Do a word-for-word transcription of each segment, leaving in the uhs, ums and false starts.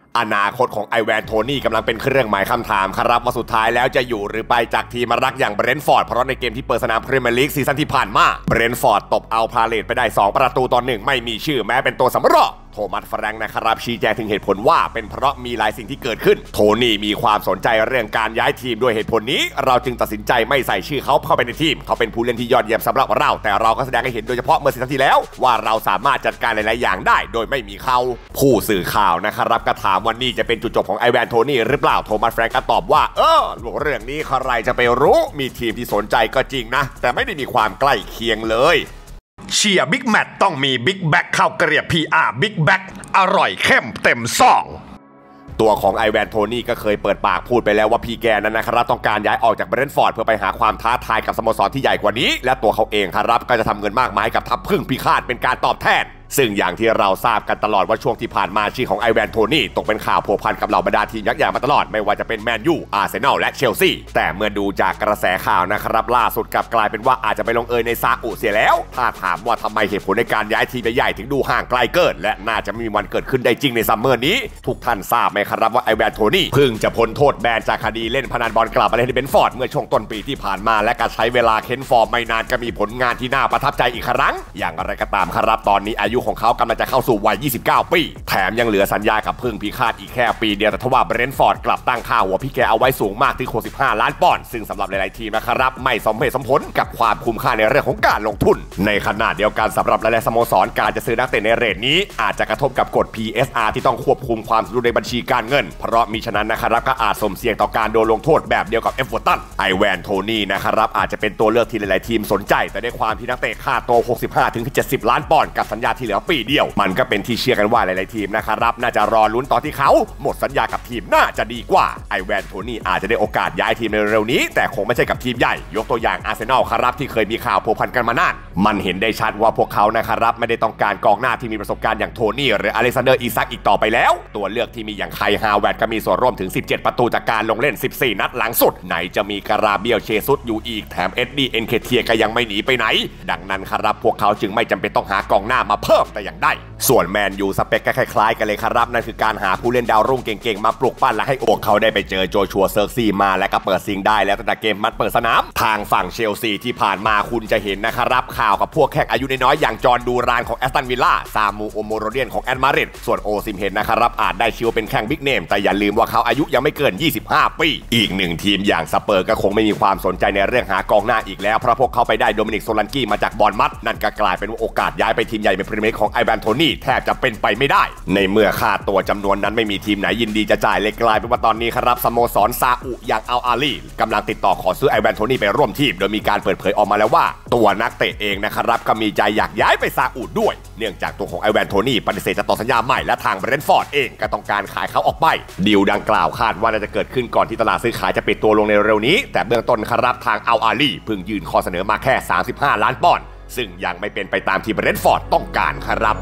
อนาคตของไอแวนโทนี่กำลังเป็นเครื่องหมายคำถามครับว่าสุดท้ายแล้วจะอยู่หรือไปจากทีมรักอย่างเบรนท์ฟอร์ดเพราะในเกมที่เปิดสนามพรีเมียร์ลีกซีซั่นที่ผ่านมาเบรนท์ฟอร์ดตบเอาพาเลตไปได้สองประตูต่อหนึ่งไม่มีชื่อแม้เป็นตัวสำรองโทมัสแฟรงค์นะครับชี้แจงถึงเหตุผลว่าเป็นเพราะมีหลายสิ่งที่เกิดขึ้นโทนี่มีความสนใจเรื่องการย้ายทีมด้วยเหตุผลนี้เราจึงตัดสินใจไม่ใส่ชื่อเขาเข้าไปในทีมเขาเป็นผู้เล่นที่ยอดเยี่ยมสำหรับเราแต่เราก็แสดงให้เห็นโดยเฉพาะเมื่อซีซั่นที่แล้วว่าเราสามารถจัดการหลายๆอย่างได้โดยไม่มีเขาผู้สื่อข่าวนะครับก็ถามว่านี่จะเป็นจุดจบของไอแวนโทนี่หรือเปล่าโทมัสแฟรงค์ก็ตอบว่าเออเรื่องนี้ใครจะไปรู้มีทีมที่สนใจก็จริงนะแต่ไม่ได้มีความใกล้เคียงเลยเชียร์บิ๊กแมตต้องมีบิ๊กแบ็คเข้ากระเรียบ พี อาร์ บิ๊กแบ็คอร่อยเข้มเต็มซองตัวของไอแวนโทนี่ก็เคยเปิดปากพูดไปแล้วว่าพี่แกนั้นนะครับต้องการย้ายออกจากเบรนท์ฟอร์ดเพื่อไปหาความท้าทายกับสโมสรที่ใหญ่กว่านี้และตัวเขาเองครับก็จะทำเงินมากมายกับทัพพึ่งพิฆาตเป็นการตอบแทนซึ่งอย่างที่เราทราบกันตลอดว่าช่วงที่ผ่านมาชื่อของไอแวนโทนี่ตกเป็นข่าวผัวพันกับเหล่าบรรดาทีมยักษ์ใหญ่มาตลอดไม่ว่าจะเป็นแมนยูอาร์เซนอลและเชลซีแต่เมื่อดูจากกระแสข่าวนะครับล่าสุดกลับกลายเป็นว่าอาจจะไปลงเอยในซาอุเสียแล้วถ้าถามว่าทำไมเหตุผลในการย้ายทีมใหญ่ถึงดูห่างไกลเกินและน่าจะไม่มีวันเกิดขึ้นได้จริงในซัมเมอร์นี้ทุกท่านทราบไหมครับว่าไอแวนโทนี่เพิ่งจะพ้นโทษแบนจากคดีเล่นพนันบอลกลับมาเล่นในเบรนท์ฟอร์ดเมื่อช่วงต้นปีที่ผ่านมาและการใช้เวลาเค้นฟอร์มไม่นานก็มีผลงานที่น่าประทับใจอีกครั้งอย่างไรก็ตามครับตอนนี้อายุของเขากำลังจะเข้าสู่วัยยี่สิบเก้าปีแถมยังเหลือสัญญากับพึ่งพิฆาตอีกแค่ปีเดียวแต่ทว่าเบรนท์ฟอร์ดกลับตั้งค่าหัวพี่แกเอาไว้สูงมากที่หกสิบห้าล้านปอนด์ซึ่งสำหรับหลายๆทีมนะครับไม่สมเหตุสมผลกับความคุ้มค่าในเรื่องของการลงทุนในขณะเดียวกันสำหรับหลายๆสโมสรการจะซื้อนักเตะในเรทนี้อาจจะกระทบกับกฎ พี เอส อาร์ ที่ต้องควบคุมความสมดุลในบัญชีการเงินเพราะมิฉะนั้นนะครับก็อาจสมเสี่ยงต่อการโดนลงโทษแบบเดียวกับเอฟเวอร์ตันไอแวนโทนี่นะครับอาจจะเป็นตัวเลือกที่หลายๆทีมสนใจแต่ด้วยความที่นักเตะค่าตัวหกสิบห้าถึงเจ็ดสิบล้านปอนด์กับสัญญาที่เหลือปีเดียวมันก็เป็นที่เชื่อกันว่าหลายๆทีมนะครับน่าจะรอลุ้นตอนที่เขาหมดสัญญากับทีมน่าจะดีกว่าไอแวนโทนี่อาจจะได้โอกาสย้ายทีมในเร็วนี้แต่คงไม่ใช่กับทีมใหญ่ยกตัวอย่างอาร์เซนอลครับที่เคยมีข่าวผัวพันกันมานานมันเห็นได้ชัดว่าพวกเขานะครับไม่ได้ต้องการกองหน้าที่มีประสบการณ์อย่างโทนี่หรืออเล็กซานเดอร์อีซักอีกต่อไปแล้วตัวเลือกที่มีอย่างไคฮาเวิร์ดก็มีส่วนร่วมถึงสิบเจ็ดประตูจากการลงเล่นสิบสี่นัดหลังสุดไหนจะมีการาเบียลเชซุสอยู่อีกแถมเอ็ดดี้เอ็นเคเทียก็ยังไม่หนีไปไหนดังนั้นครับพวกเขาจึงไม่จำเป็นต้องหากองหน้ามาเพิ่มแต่อย่างใดส่วนแมนยูสเปคก็คล้ายๆกันเลยครับนั่นคือการหาผู้เล่นดาวรุ่งเก่งๆมาปลุกปั้นและให้พวกเขาได้ไปเจอโจชัวเซิร์กซีมาและก็เปิดซิงได้แล้วตั้งแต่เกมมัดเปิดสนามทางฝั่งเชลซีที่ผ่านมาคุณจะเห็นนะครับข่าวกับพวกแขกอายุน้อยๆอย่างจอร์นดูรานของแอสตันวิลล่าซามูโอโมโรเดียนของแอตมาดริดส่วนโอซิมเฮนนะครับอาจได้ชื่อเป็นแข่งบิ๊กเนมแต่อย่าลืมว่าเขาอายุยังไม่เกินยี่สิบห้าปีอีกหนึ่งทีมอย่างสเปอร์ก็คงไม่มีความสนใจในเรื่องหากองหน้าอีกแล้วเพราะพวกเขาไปได้โดมินิกโซลันกี้มาจากบอร์นมัธนั่นก็กลายเป็นโอกาสย้ายไปทีมใหญ่ในพรีเมียร์ลีกของไอแวนโทนี่แทบจะเป็นไปไม่ได้ในเมื่อค่าตัวจำนวนนั้นไม่มีทีมไหนยินดีจะจ่ายเลยกลายเป็นว่าตอนนี้ครับสโมสรซาอุอย่างอัลอาลีกำลังติดต่อขอซื้อไอแวนโทนี่ไปร่วมทีมโดยมีการเปิดเผยออกมาแล้วว่าตัวนักเตะเองนะครับก็มีใจอยากย้ายไปซาอุด้วยเนื่องจากตัวของไอแวนโทนี่ปฏิเสธจะต่อสัญญาใหม่และทางเบรนท์ฟอร์ดเองก็ต้องการขายเขาออกไปดีลดังกล่าวคาดว่าจะเกิดขึ้นก่อนที่ตลาดซื้อขายจะปิดตัวลงในเร็วนี้แต่เบื้องต้นครับทางอัลอาลีเพิ่งยื่นข้อเสนอมาแค่สามสิบห้าล้านปอนด์ซึ่งยังไม่เป็นไปตามที่เบรนท์ฟอร์ดต้องการครับ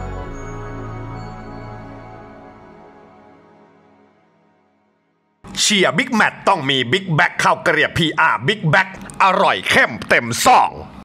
เชียร์บิ๊กแมตต้องมีบิ๊กแบ็คเข้ากระเรียบ พี อาร์ บิ๊กแบ็คอร่อยเข้มเต็มซอง